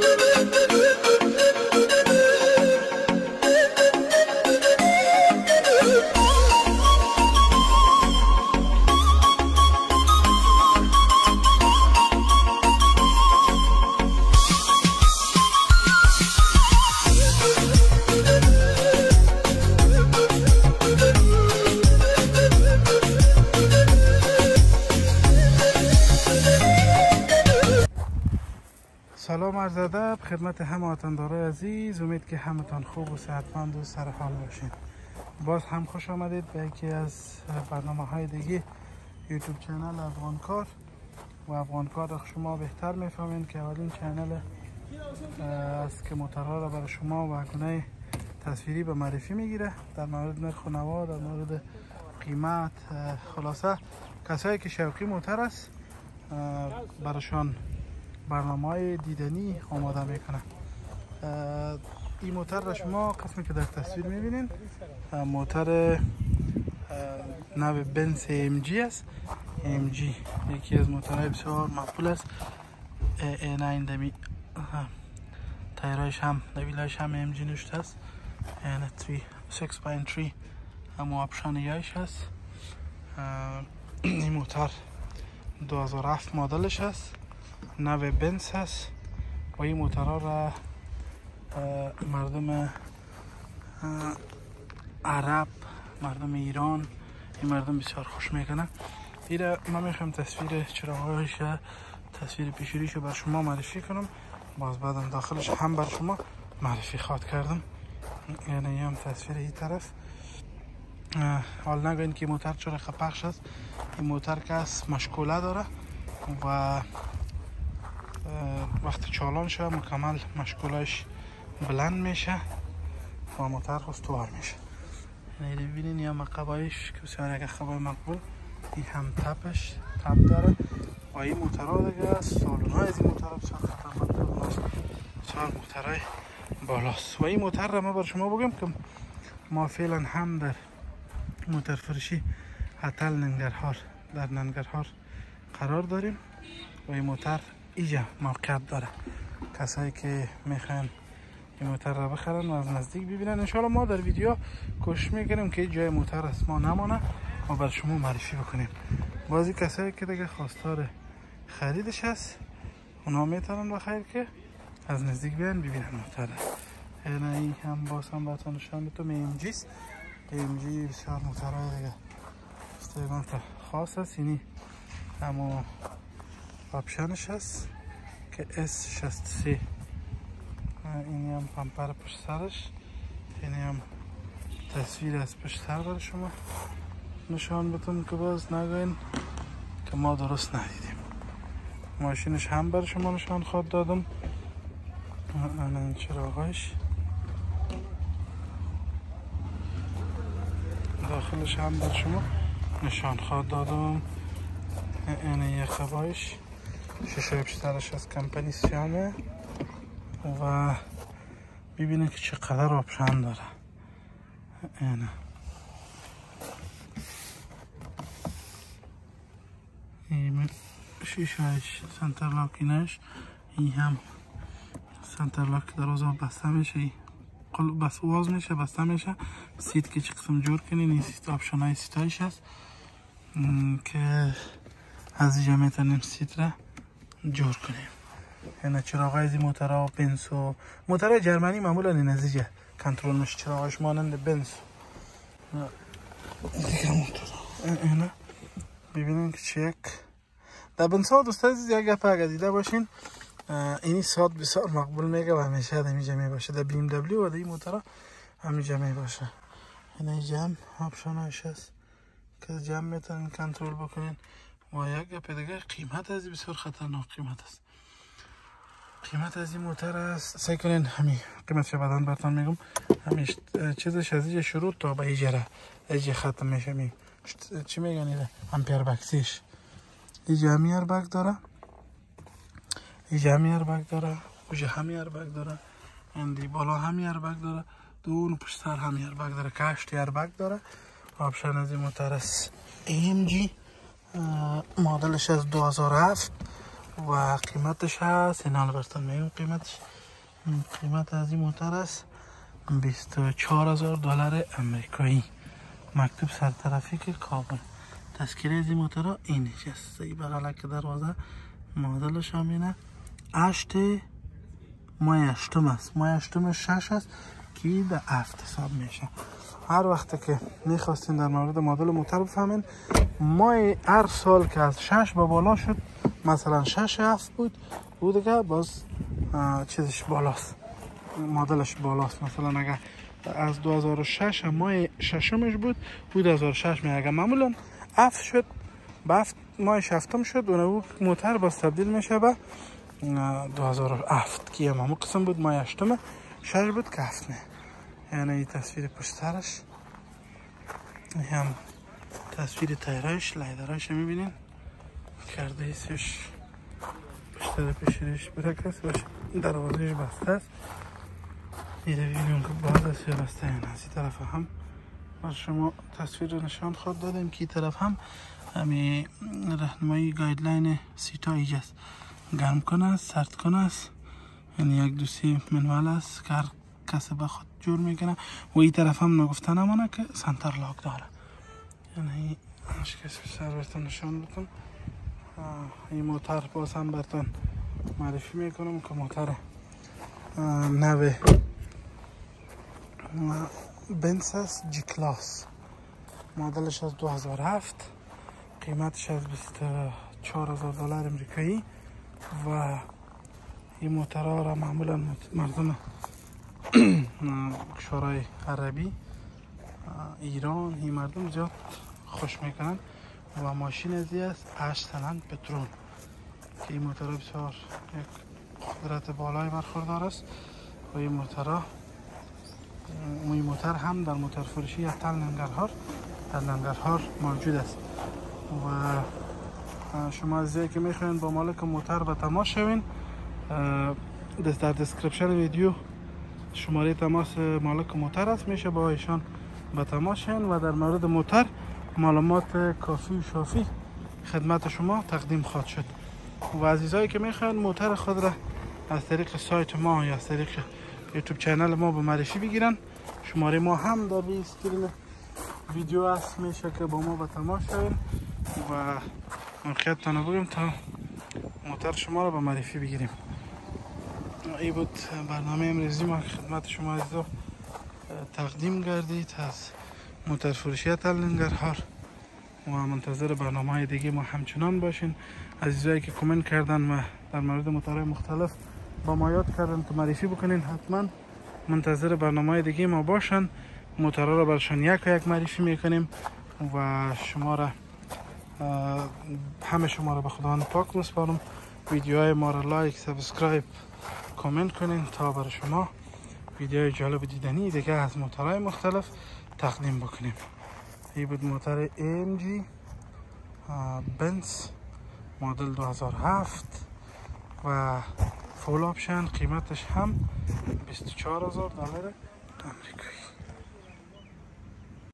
سلام عرض ادب خدمت همه وطندارای عزیز. امید که همتان خوب و صحتمند و سر حال باشین. باز هم خوش آمدید به یکی از برنامه های دیگه یوتیوب چنل افغانکار. و افغانکار شما بهتر میفهمین که اولین چنل است که موتورها را برای شما و گونه تصویری به معرفی میگیره در مورد نرخ و نوا، در مورد قیمت. خلاصه کسایی که شوقی موتور است براشان برنامه‌های دیدنی آماده میکنه. این موتور را شما قسمی که در تصویر میبینین موتور نو بنز AMG است. AMG یکی از موتورهای بسیار مقبول است. A9 دمی تایرایش هم دویلایش هم AMG نوشته است. A9 6.3 هم آپشن یایش است. این موتور 2007 مدلش است، نو بنز هست و این موتورها را مردم عرب، مردم ایران، این مردم بسیار خوش میکنن. ایره من میخوام تصویر چراغایش، تصویر پیشوریش رو بر شما معرفی کنم، باز بعدم داخلش هم بر شما معرفی خواهد کردم. یعنی هم تصویر این طرف. حال نگوین که موتور چرا پخش است. این موتور که است مشکوله داره و وقتی چالان شه مکمل مشکولش بلند میشه و موتور استوار میشه. یعنی ببینین یا مقبایش که بسیار یک خبای مقبول، این هم تپش تپ داره و این موتورها دیگه سالون های از این موتورها بسیار خطرناک است، بسیار موتورهای بالاست. و این موتور را ما بر شما بگم که ما فعلا هم در موتور فروشی هتل ننگرهار در ننگرهار قرار داریم و این موتور اینجا موقعیت داره. کسایی که میخوان این موتور را بخرن و از نزدیک ببینن، انشاءالله ما در ویدیو کوشش میکنیم که جای موتور است ما نمانه و بر شما معرفی بکنیم. بعضی کسایی که دیگه خواستار خریدش هست اونا میتونن بخیر که از نزدیک بیان ببینن موتور. این هم باز هم براتون نشان میدم AMG است. AMG بسیار موتورهای دیگه استفاده خاص است. اینی همو آپشنش هست که S63. اینی هم پمپر پشت سرش، اینی هم تصویر از پشت سر برای شما نشان بتون که باز نگوین که ما درست ندیدیم. ماشینش هم برای شما نشان خواهد دادم. این چراغاش داخلش هم برای شما نشان خواهد دادم. این یه خبایش شیشه پشترش از کمپانی سیامه و ببینید که چقدر آپشن داره. این شیشهش سنتر لاکینش، این هم سنتر لاک در اوزا بسته میشه، بس واز میشه بسته میشه. سیت که چه قسم جور کنین، این سیت آپشن های سیتایش هست که از اینجا میتونیم سیت را جور کنیم. یعنی چراغای از این موتورها بنز و موتورهای جرمنی معمولا این از اینجا کنترل میشه، چراغاش مانند بنز دیگه موتورها. اینا ببینیم که چک در بنز ها دوست عزیز یک گپ اگر دیده باشین، اینی ساعت بسیار مقبول میگه و همیشه همیجا میباشه. در BMW و در این موتورها همیجا میباشه. این جمع آپشناش هست که جمع میتونین کنترل بکنین. و یک گپ دیگه، قیمت از این بسیار خطرناک قیمت است. قیمت از این موتور است، سعی کنین همین قیمتش بعداً براتون میگم. همین چیزش از اینجا شروع تا به اینجا اینجا ختم میشه. می چی میگن اینه؟ امپیر بکسیش. اینجا هم ایربگ داره، اینجا هم ایربگ داره، اونجا هم ایربگ داره، اندی بالا هم ایربگ داره، دون پشت سر هم ایربگ داره، کشت ایربگ داره. آپشن از این موتور است AMG، مدلش از 2007 و قیمتش هست این براتون میگم قیمتش. قیمت از این موتر است $24,000 امریکایی. مکتوب سر طرفی که کابل. تذکره از این موتر ها اینش است. این بغل که دروازه مدلش هم اینه 8 ماه 8 است. ماه 8 6 است که در 7 حساب میشه. هر وقت که میخواستین در مورد مدل موتر بفهمین، ماه هر سال که از 6 به بالا شد، مثلا 6 7 بود او دیگه باز چیزش بالاست، مدلش بالاست. مثلا اگه از 2006 ماه ششمش بود 2006 میگه معمولا 7 شد به 7 ماه 7 شد اون موتر باز تبدیل میشه به 2007 که همون قسم بود ماه 8 6 بود که 7 نه. یعنی این تصویر پشترش، هم تصویر تایرش لیدرش میبینین کرده ایستش پشتر پیشش برکس باشه، دروازهش بسته است. میره ببینیم که باز است یا بسته این. از این طرف هم باز شما تصویر نشان خود دادیم که این طرف هم همی رهنمایی گایدلاین سیتا ایج است. گرم کنه است، سرد کنه است، یعنی یک دوسی منوال است که هر کسی به خود جور میکنه. و این طرف هم نگفته نمانه که سنتر لاک داره. یعنی اشکش سر برتون نشان بتون. این موتر باز هم برتون معرفی میکنم که موتر نوه بنز است جی کلاس. مدلش از 2007، قیمتش از $24,000 امریکایی. و این موترها را معمولا مردم کشورهای عربی، ایران، این مردم زیاد خوش میکنن. و ماشین ازی است 8 سیلندر پترول که این موتر بسیار یک قدرت بالای برخوردار است. و این موتر هم در موتر فروشی تل ننگرهار موجود است. و شما عزیزایی که میخواین با مالک موتر به تماس شوین، در دسکریپشن ویدیو شماره تماس مالک موتر است، میشه با ایشان به تماس شوین و در مورد موتر معلومات کافی و شافی خدمت شما تقدیم خواهد شد. و عزیزایی که میخواین موتر خود را از طریق سایت ما یا از طریق یوتیوب چینل ما به معرفی بگیرن، شماره ما هم در روی اسکرین ویدیو است، میشه که با ما به تماس شوین و موقعیتتان بگیم تا موتر شما را به معرفی بگیریم. این بود برنامه امروزی ما خدمت شما عزیزا تقدیم گردید از موتر فروشی تل ننگرهار. و منتظر برنامه دیگه ما همچنان باشین. عزیزایی که کامنت کردن و در مورد موترهای مختلف با ما یاد کردن که معرفی بکنین، حتما منتظر برنامه دیگه ما باشن. موترها را برشان یک معرفی میکنیم و شما را همه شما را به خداوند پاک میسپارم. ویدیوهای ما را لایک، سابسکرایب، کامنت کنین تا برای شما ویدیوهای جالب دیدنی دیگه از موترهای مختلف تقدیم بکنیم. این بود موتر AMG بنز مدل 2007 و فول آپشن، قیمتش هم $24,000 امریکایی.